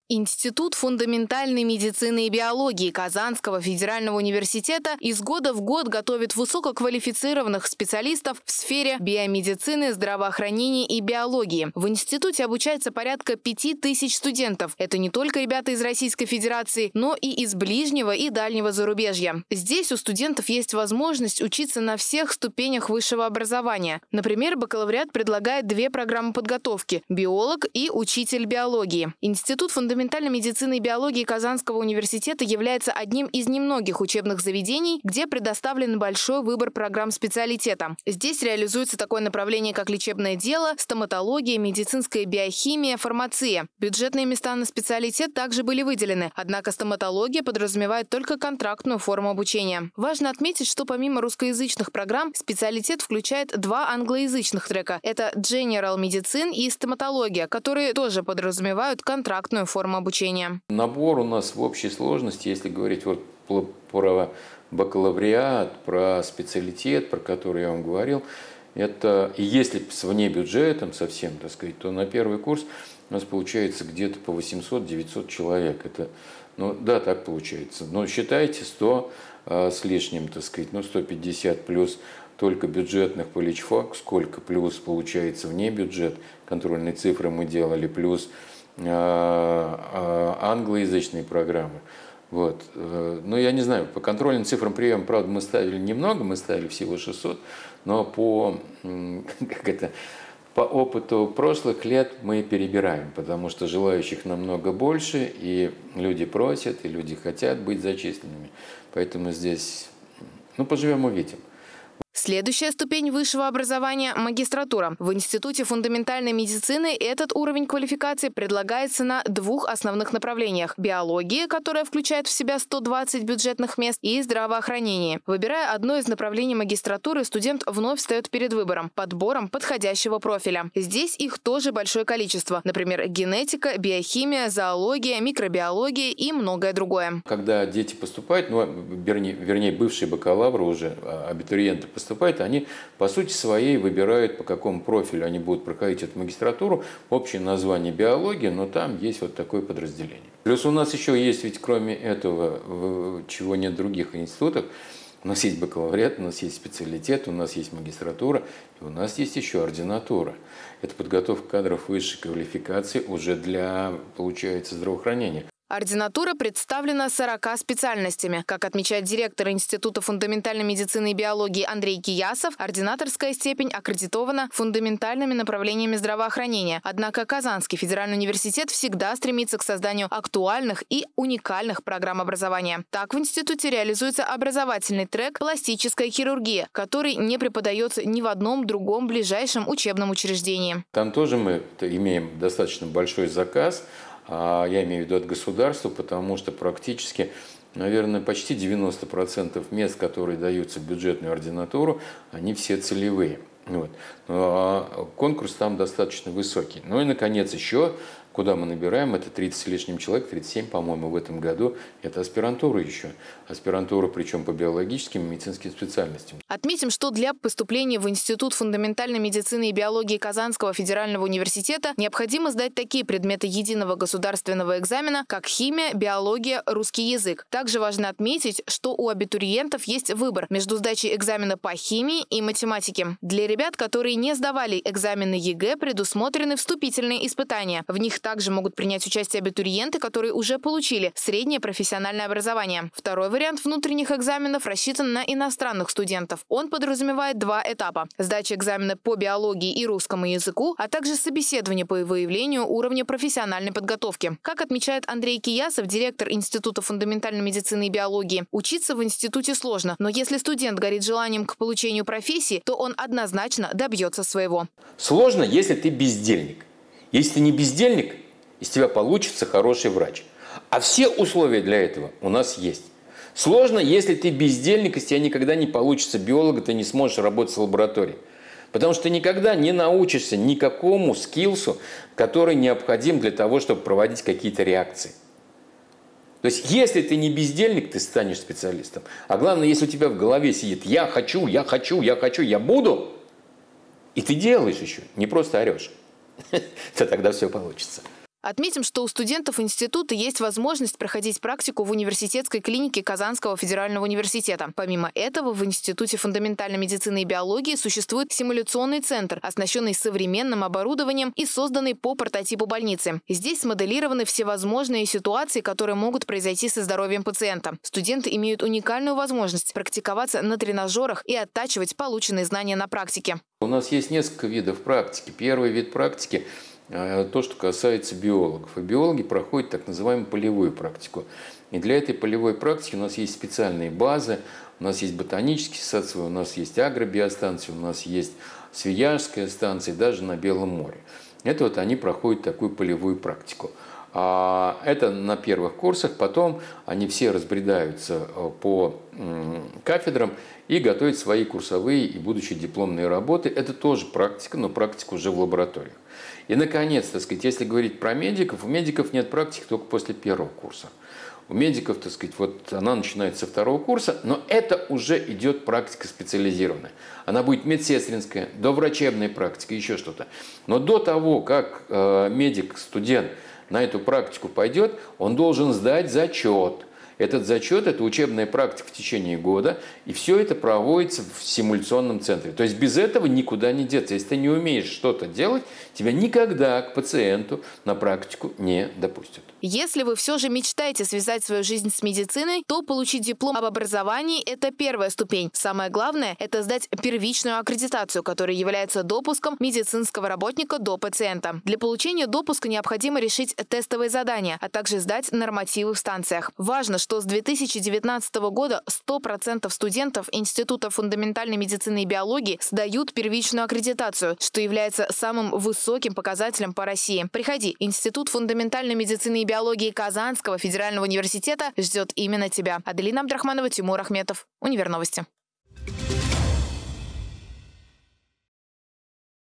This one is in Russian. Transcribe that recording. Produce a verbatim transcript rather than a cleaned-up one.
Институт фундаментальной медицины и биологии Казанского федерального университета из года в год готовит высококвалифицированных специалистов в сфере биомедицины, здравоохранения и биологии. В институте обучается порядка пяти тысяч студентов. Это не только ребята из Российской Федерации, но и из ближнего и дальнего зарубежья. Здесь у студентов есть возможность учиться на всех ступенях высшего образования. Например, бакалавриат предлагает две программы подготовки – биолог и учитель биологии. Институт фундаментальной Фундаментальной медицины и биологии Казанского университета является одним из немногих учебных заведений, где предоставлен большой выбор программ специалитета. Здесь реализуется такое направление, как лечебное дело, стоматология, медицинская биохимия, фармация. Бюджетные места на специалитет также были выделены, однако стоматология подразумевает только контрактную форму обучения. Важно отметить, что помимо русскоязычных программ, специалитет включает два англоязычных трека. Это General Medicine и стоматология, которые тоже подразумевают контрактную форму обучения. Набор у нас в общей сложности, если говорить вот про бакалавриат, про специалитет, про который я вам говорил, это, и если с вне бюджетом совсем, так сказать, то на первый курс у нас получается где-то по восемьсот-девятьсот человек. Это, ну да, так получается. Но считайте сто а, с лишним, так сказать, ну сто пятьдесят плюс только бюджетных по личфак, сколько плюс получается вне бюджет, контрольные цифры мы делали, плюс англоязычные программы. Вот. Но я не знаю, по контрольным цифрам приема, правда, мы ставили немного, мы ставили всего шестьсот, но по, как это, по опыту прошлых лет мы перебираем, потому что желающих намного больше, и люди просят, и люди хотят быть зачисленными. Поэтому здесь, ну, поживем, увидим. Следующая ступень высшего образования – магистратура. В Институте фундаментальной медицины этот уровень квалификации предлагается на двух основных направлениях – биологии, которая включает в себя сто двадцать бюджетных мест, и здравоохранение. Выбирая одно из направлений магистратуры, студент вновь встает перед выбором – подбором подходящего профиля. Здесь их тоже большое количество. Например, генетика, биохимия, зоология, микробиология и многое другое. Когда дети поступают, ну, вернее, вернее бывшие бакалавры уже, абитуриенты поступают, поступают, они по сути своей выбирают, по какому профилю они будут проходить эту магистратуру. Общее название биология, но там есть вот такое подразделение. Плюс у нас еще есть, ведь кроме этого, чего нет в других институтах, у нас есть бакалавриат, у нас есть специалитет, у нас есть магистратура, и у нас есть еще ординатура. Это подготовка кадров высшей квалификации уже для, получается, здравоохранения. Ординатура представлена сорока специальностями. Как отмечает директор Института фундаментальной медицины и биологии Андрей Киясов, ординаторская степень аккредитована фундаментальными направлениями здравоохранения. Однако Казанский федеральный университет всегда стремится к созданию актуальных и уникальных программ образования. Так в институте реализуется образовательный трек «Пластическая хирургия», который не преподается ни в одном другом ближайшем учебном учреждении. Там тоже мы имеем достаточно большой заказ. Я имею в виду от государства, потому что практически, наверное, почти девяносто процентов мест, которые даются в бюджетную ординатуру, они все целевые. Вот. А конкурс там достаточно высокий. Ну и, наконец, еще, куда мы набираем, это тридцать с лишним человек, тридцать семь, по-моему, в этом году. Это аспирантура еще. Аспирантура, причем по биологическим и медицинским специальностям. Отметим, что для поступления в Институт фундаментальной медицины и биологии Казанского федерального университета необходимо сдать такие предметы единого государственного экзамена, как химия, биология, русский язык. Также важно отметить, что у абитуриентов есть выбор между сдачей экзамена по химии и математике. Для ребят, которые не сдавали экзамены ЕГЭ, предусмотрены вступительные испытания. В них также могут принять участие абитуриенты, которые уже получили среднее профессиональное образование. Второй вариант внутренних экзаменов рассчитан на иностранных студентов. Он подразумевает два этапа – сдача экзамена по биологии и русскому языку, а также собеседование по выявлению уровня профессиональной подготовки. Как отмечает Андрей Киясов, директор Института фундаментальной медицины и биологии, учиться в институте сложно, но если студент горит желанием к получению профессии, то он однозначно добьется своего. Сложно, если ты бездельник. Если ты не бездельник, из тебя получится хороший врач. А все условия для этого у нас есть. Сложно, если ты бездельник, из тебя никогда не получится биолога, ты не сможешь работать в лаборатории. Потому что ты никогда не научишься никакому скиллсу, который необходим для того, чтобы проводить какие-то реакции. То есть, если ты не бездельник, ты станешь специалистом. А главное, если у тебя в голове сидит «я хочу, я хочу, я хочу, я буду», и ты делаешь еще, не просто орешь, то тогда все получится. Отметим, что у студентов института есть возможность проходить практику в университетской клинике Казанского федерального университета. Помимо этого, в Институте фундаментальной медицины и биологии существует симуляционный центр, оснащенный современным оборудованием и созданный по прототипу больницы. Здесь смоделированы всевозможные ситуации, которые могут произойти со здоровьем пациента. Студенты имеют уникальную возможность практиковаться на тренажерах и оттачивать полученные знания на практике. У нас есть несколько видов практики. Первый вид практики – то, что касается биологов. И биологи проходят так называемую полевую практику. И для этой полевой практики у нас есть специальные базы, у нас есть ботанический сад свой, у нас есть агробиостанция, у нас есть Свияжская станция, даже на Белом море. Это вот они проходят такую полевую практику. А это на первых курсах, потом они все разбредаются по кафедрам и готовят свои курсовые и будущие дипломные работы. Это тоже практика, но практика уже в лабораториях. И, наконец, так сказать, если говорить про медиков, у медиков нет практики только после первого курса. У медиков, так сказать, вот она начинается со второго курса, но это уже идет практика специализированная. Она будет медсестринская, доврачебная практика, еще что-то. Но до того, как э, медик-студент на эту практику пойдет, он должен сдать зачет. Этот зачет – это учебная практика в течение года, и все это проводится в симуляционном центре. То есть без этого никуда не деться. Если ты не умеешь что-то делать, тебя никогда к пациенту на практику не допустят. Если вы все же мечтаете связать свою жизнь с медициной, то получить диплом об образовании – это первая ступень. Самое главное – это сдать первичную аккредитацию, которая является допуском медицинского работника до пациента. Для получения допуска необходимо решить тестовые задания, а также сдать нормативы в станциях. Важно, что с две тысячи девятнадцатого года сто процентов студентов Института фундаментальной медицины и биологии сдают первичную аккредитацию, что является самым высоким показателем по России. Приходи, Институт фундаментальной медицины и биологии Казанского федерального университета ждет именно тебя. Аделина Абдрахманова, Тимур Ахметов. Универновости.